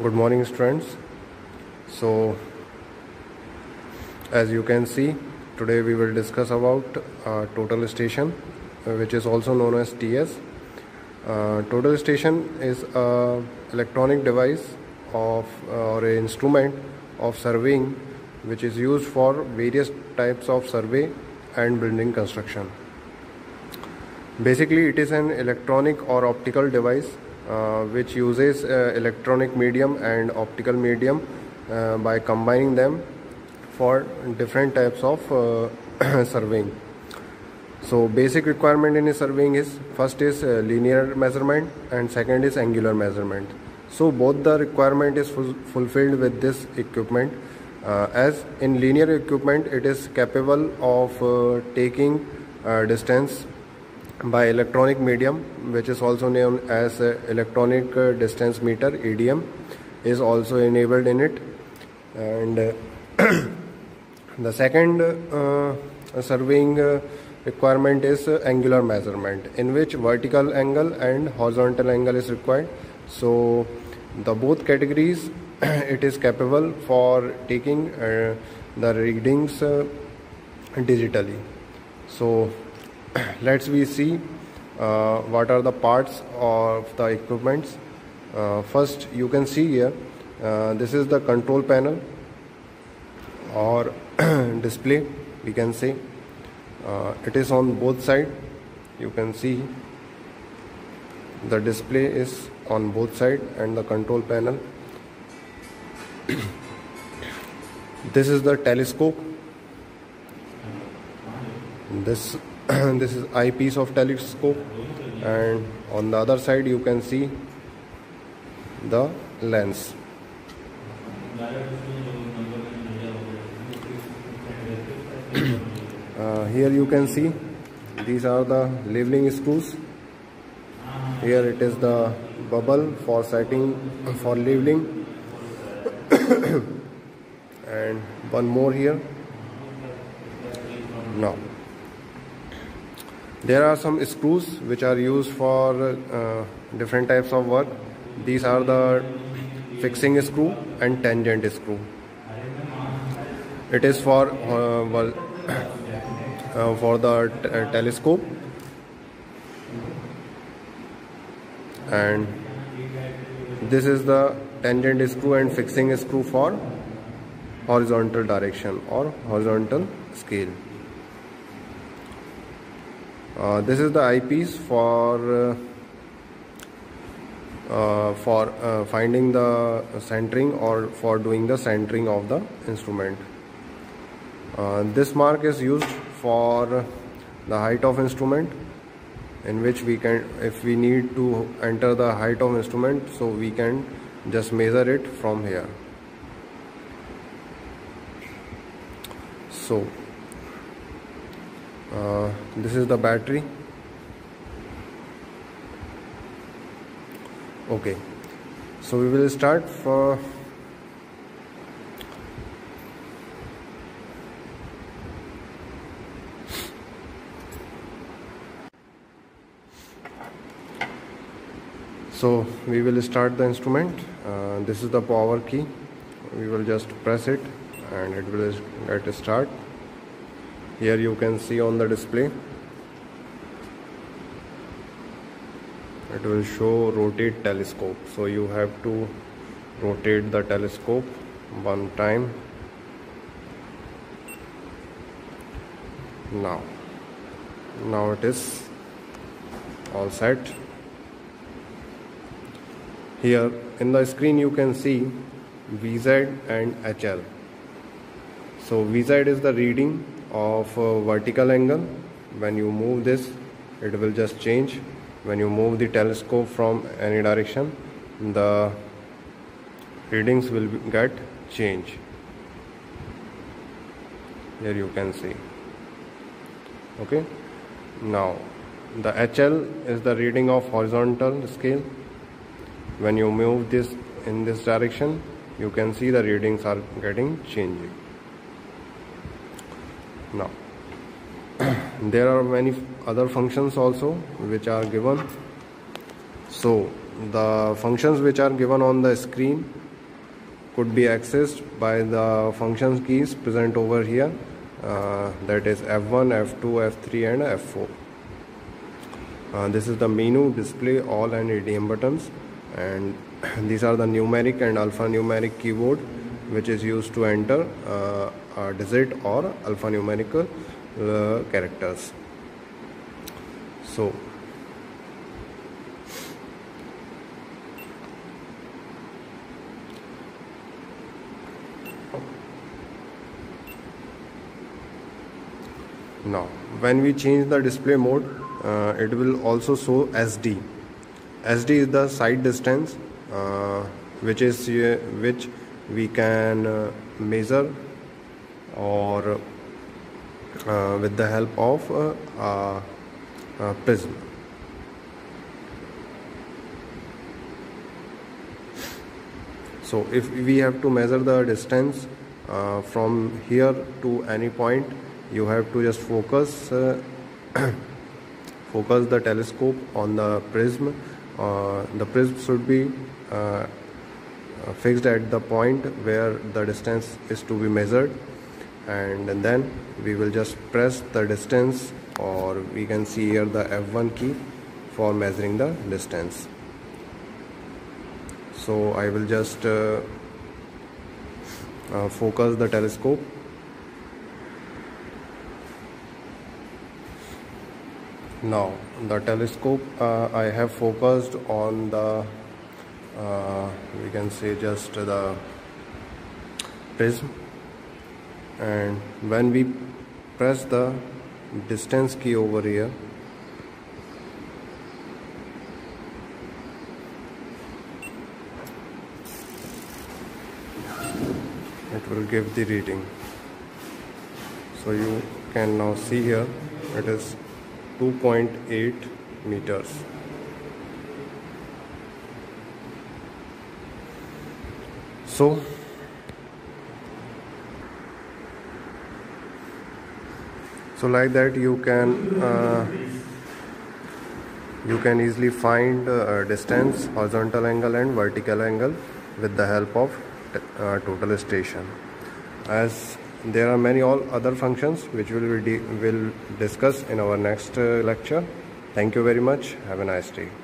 Good morning, students. So as you can see, today we will discuss about total station, which is also known as TS. Total station is a electronic device of or an instrument of surveying which is used for various types of survey and building construction. Basically, it is an electronic or optical device which uses electronic medium and optical medium by combining them for different types of surveying. So basic requirement in surveying is first is linear measurement and second is angular measurement. So both the requirement is fulfilled with this equipment. As in linear equipment, it is capable of taking distance by electronic medium, which is also known as electronic distance meter, EDM, is also enabled in it. And the second surveying requirement is angular measurement, in which vertical angle and horizontal angle is required. So the both categories it is capable for taking the readings digitally. So let's we see what are the parts of the equipments. First, you can see here, this is the control panel or display, we can say. It is on both sides. You can see the display is on both sides and the control panel. This is the telescope. This is eyepiece of telescope, and on the other side you can see the lens. Here you can see these are the leveling screws. Here it is the bubble for setting for leveling and one more here. Now there are some screws which are used for different types of work. These are the fixing screw and tangent screw. It is for the telescope, and this is the tangent screw and fixing screw for horizontal direction or horizontal scale. This is the eyepiece for finding the centering or for doing the centering of the instrument. This mark is used for the height of instrument, in which we can, if we need to enter the height of instrument, so we can just measure it from here. So this is the battery. Okay, so we will start for we will start the instrument. This is the power key. We will just press it and it will get start. Here you can see on the display, it will show rotate telescope. So you have to rotate the telescope one time. Now it is all set. Here in the screen you can see VZ and HL. So VZ is the reading of vertical angle. When you move this, it will just change. When you move the telescope from any direction, the readings will get changed. Here you can see. Okay. Now the HL is the reading of horizontal scale. When you move this in this direction, you can see the readings are getting changing. Now there are many other functions also which are given. So the functions which are given on the screen could be accessed by the function keys present over here, that is F1, F2, F3 and F4. This is the menu, display, all and ADM buttons, and these are the numeric and alphanumeric keyboard which is used to enter a digit or alphanumeric characters. So now when we change the display mode, it will also show SD. SD is the sight distance, which we can measure or with the help of a prism. So if we have to measure the distance from here to any point, you have to just focus the telescope on the prism. The prism should be fixed at the point where the distance is to be measured, and then we will just press the distance, or we can see here the F1 key for measuring the distance. So I will just focus the telescope. Now the telescope I have focused on the we can say just the prism, and when we press the distance key over here, it will give the reading. So you can now see here it is 2.8 meters. So like that you can easily find distance, horizontal angle and vertical angle with the help of total station. As there are many other functions which will discuss in our next lecture. Thank you very much. Have a nice day.